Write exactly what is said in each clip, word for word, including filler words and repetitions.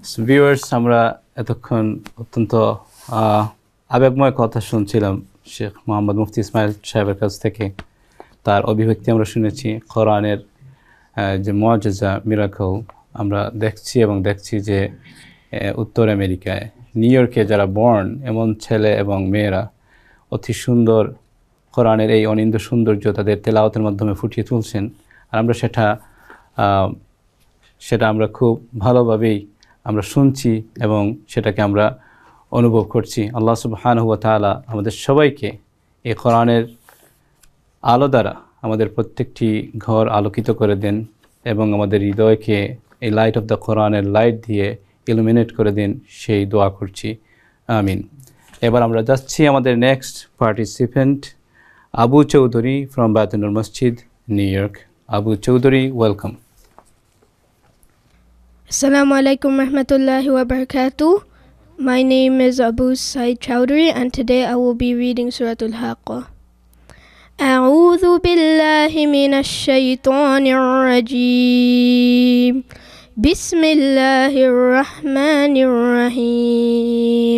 So viewers, আমরা এতক্ষণ অত্যন্ত আবেগময় কথা শুনছিলাম শেখ মোহাম্মদ মুফতি ইসমাইল সাহেবের কাছ থেকে। তার অভিব্যক্তি আমরা শুনেছি, কোরআনের যে মুআজিজা মিরাকল আমরা দেখছি এবং দেখছি যে উত্তর আমেরিকায় নিউ ইয়র্কে যারা বর্ন এমন ছেলে এবং মেয়েরা অতি সুন্দর কোরআনের এই অনিন্দ্য সৌন্দর্য তাদের তেলাওয়াতের মাধ্যমে ফুটিয়ে তুলছেন। আর আমরা সেটা সেটা আমরা খুব ভালোভাবেই আমরা শুনছি এবং সেটাকে আমরা অনুভব করছি। আল্লাহ সুবহানাহু ওয়া তাআলা আমাদের সবাইকে এই কোরআনের আলো দ্বারা আমাদের প্রত্যেকটি ঘর আলোকিত করে দেন এবং আমাদের হৃদয়কে এই লাইট অফ দ্য কোরআনের লাইট দিয়ে ইলুমিনেট করে দিন, সেই দোয়া করছি, আমিন। এবার আমরা যাচ্ছি আমাদের next participant Abu Chowdhury from Baitunnur masjid, New York. Abu Chowdhury, welcome. Assalamu alaikum rahmatullahi wa barakatuh. My name is Abu Said Chowdhury and today I will be reading Surah Al-Haqqah. أعوذ بالله من الشيطان الرجيم. بسم الله الرحمن الرحيم.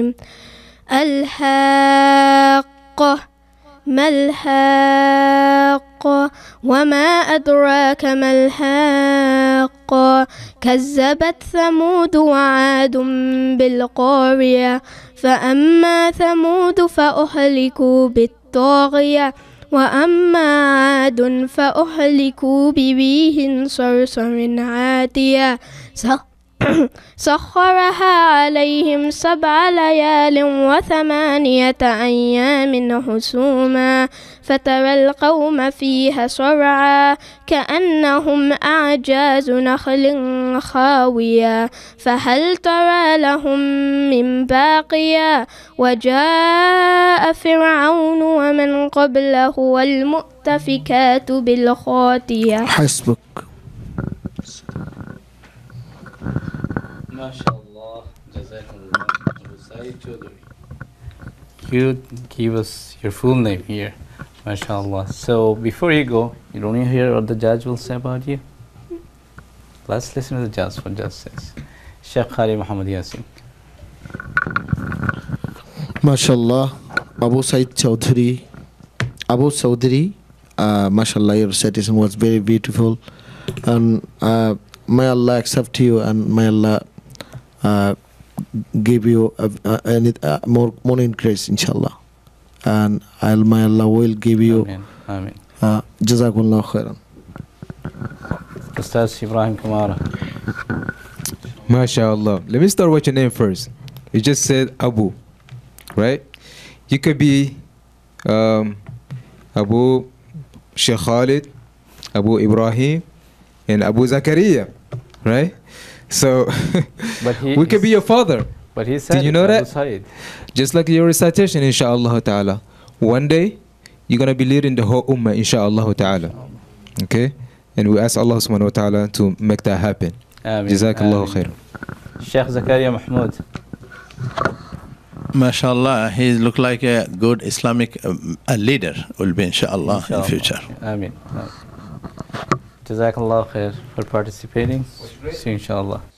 الحاقة ما الحاقة وما أدراك ما الحاقة كذبت ثمود وعاد بالقارية فأما ثمود فأهلكوا بالطاغية وأما عاد فأهلكوا بريح صرصر عاتية سخرها عليهم سبع ليال وثمانية أيام حسوما فترى القوم فيها صرعا كأنهم أعجاز نخل خاوية فهل ترى لهم من باقية وجاء فرعون ومن قبله والمؤتفكات بالخاطية. حسبك. MashaAllah, Jazakumullah, Abu Said Chowdhury. You give us your full name here, MashaAllah. So before you go, you don't hear what the judge will say about you? Let's listen to the judge, what the judge says. Sheikh Khari Muhammad Yasin. MashaAllah, Abu Said Chowdhury. Abu Chowdhury, uh, MashaAllah, your recitation was very beautiful. And uh, may Allah accept you and may Allah uh, give you a, a, a, a more more increase, inshallah. And I'll, may Allah will give you. Amen. Amen. Uh, Jazakumullah khairan. Ustaz Ibrahim Kamara. MashaAllah. Let me start with your name first. You just said Abu, right? You could be um, Abu Sheikh Khalid, Abu Ibrahim, and Abu Zakaria, right? So But he, we could be your father. But he said, did you know Abu that? Said. Just like your recitation, inshallah ta'ala. One day, you're going to be leading the whole ummah, inshallah ta'ala. Okay? And we ask Allah subhanahu wa ta'ala to make that happen. Amen. Jazakallahu khair. Sheikh Zakaria Mahmoud. MashaAllah, he look like a good Islamic um, a leader will be, inshallah, Inshallah. in future. Amen. Jazakallah khair for participating. See you, inshallah.